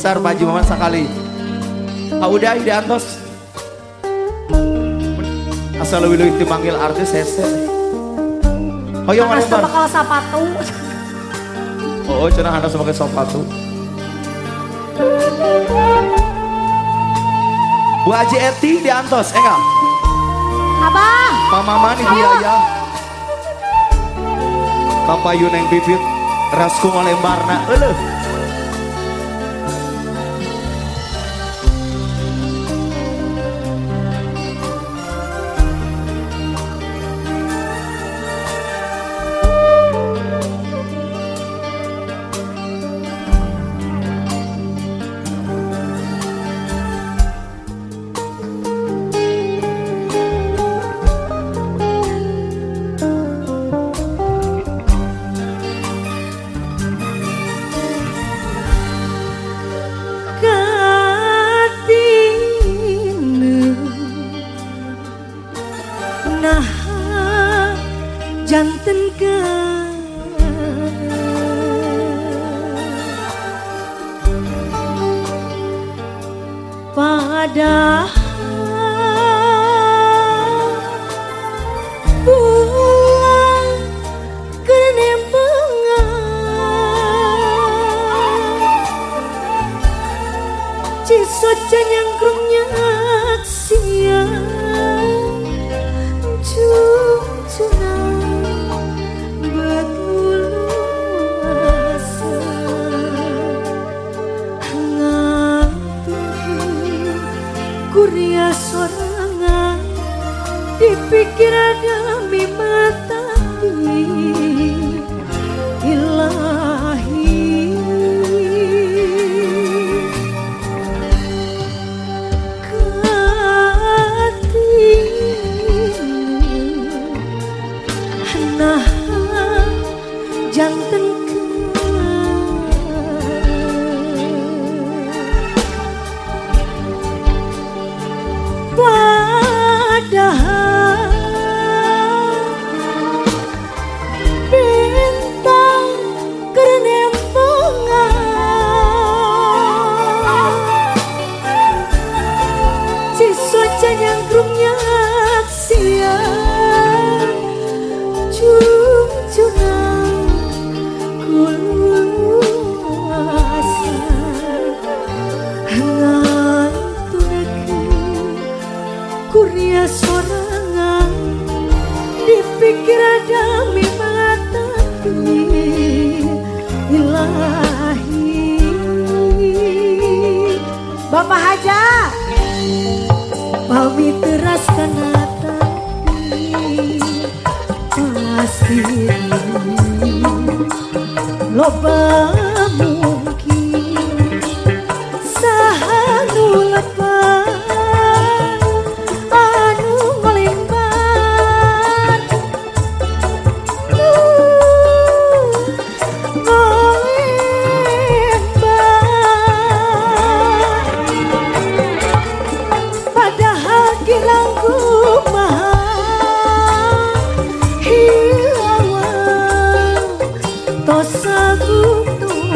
Gitar Pak Haji Mamat sekali. Pak Uday di Antos. Asal lebih dipanggil artis hese. Hoyong Anas Lebar. bakal sapatu. Oh, cenah Anda sebagai sepatu. Bu Haji Eti di Antos, enggak? Abah. Pak Maman di Biaya. Kapayu neng bibit. Rasku ngolembarna. Eleuh. Janten ke padahal bulan kenempengan cisoca nyangkrungnya siang cucuna kuria sorangan dipikir ada mata ilahi kati nah janten padahal bintang kenempengan cisoca nyangkrungnya siang cucuna kuluasa kuria sorangan dipikir ada mata ilahi Bapak Haja pamit teras kanata pasti loba mungkin sahanu lepas tosa gutu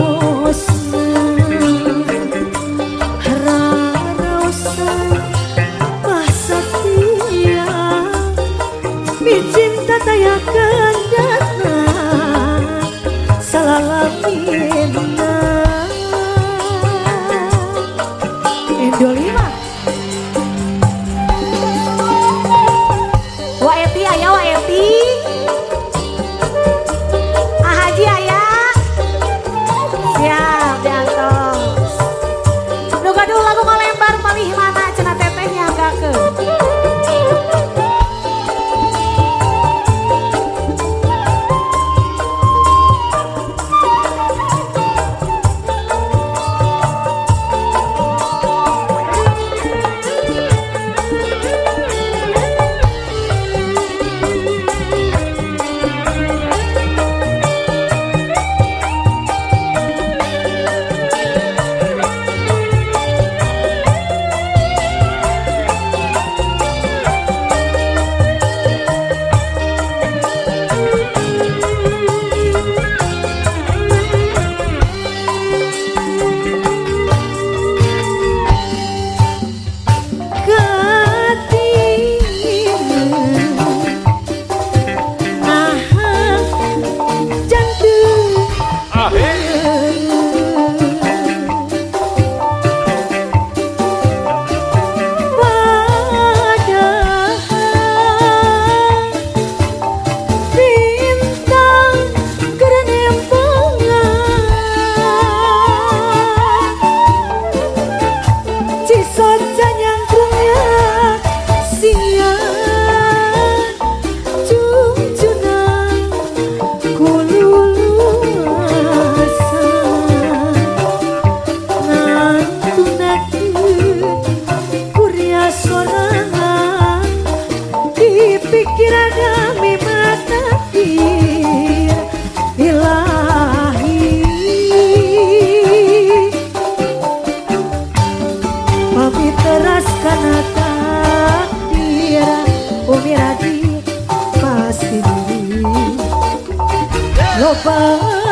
loba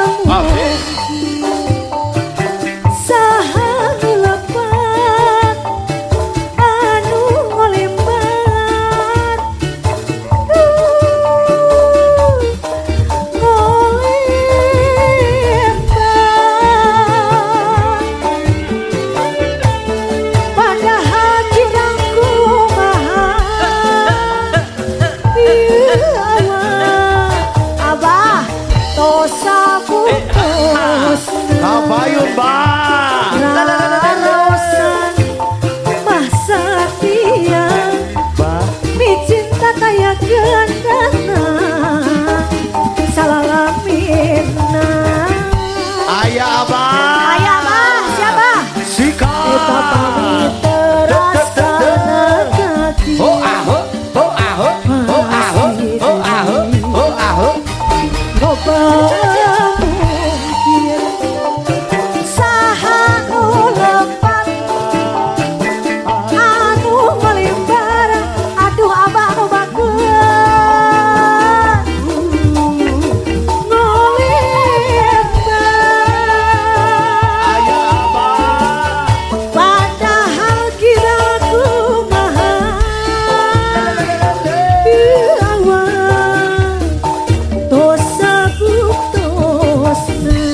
saha lepat anu ngolembar padahal kirangku mahal abah tosa putus Kabayun ba? Rarosan masa dia mi cinta kaya gendana salalamina Ayah abah. ayah mah siapa Sika. kita pamit terasa kaki Oh aho, oh aho, oh aho, oh aho, oh aho. loba mungkin saha nu lepat anu melimbar aduh abah nu bakeun ngolimbar Ayah abah. padahal kiraku mahal awal dosa putusna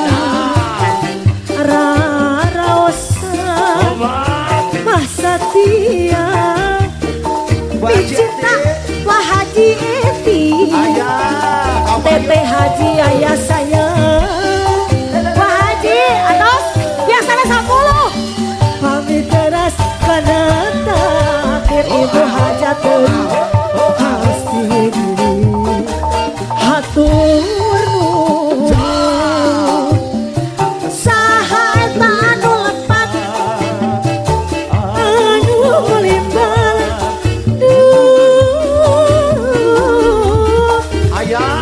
raraosan masa dia dicinta Wah Haji Eti Ayah. Teteh Haji ayah saya Wah Haji atos biasanya 10 pamit teras karena takdir ibu hajat pasti diri hatur nuhun saha eta anu lepat anu melimbal Ayah.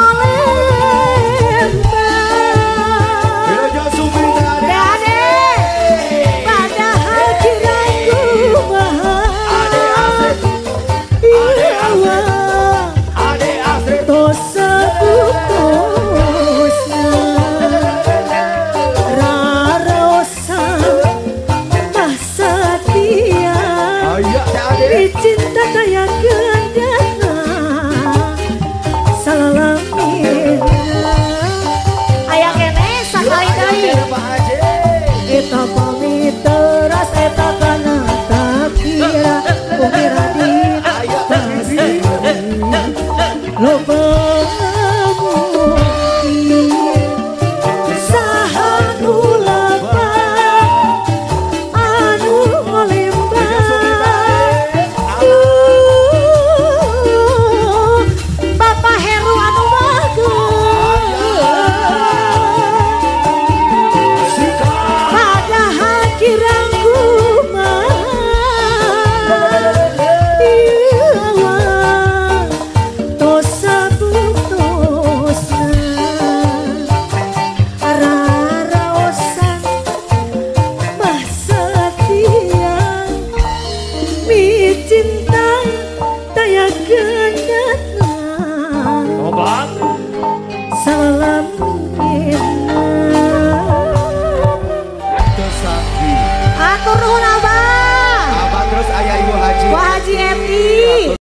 ngolembar Bila sumber Ade, padahal kiraku mahal. Iya, Ade Astrid. dosa putusna. Raraosan masa dia Ayah Ade. dicinta kaya gendana salalamina. Aya kene sakali deui. Pak Haji. Eta pamit teras eta kana takira umira dina pasti loba mungkin saha nu lepat anu ngolembar Bapak Heru anu bagus Sika. padahal kirangku mahal iya dosa putusna raraosan masa dia mi cinta daya gendana Obat. salalamina Tersakti. atur nuhun abah Abah terus ayah Ibu Haji. Wah Haji Eti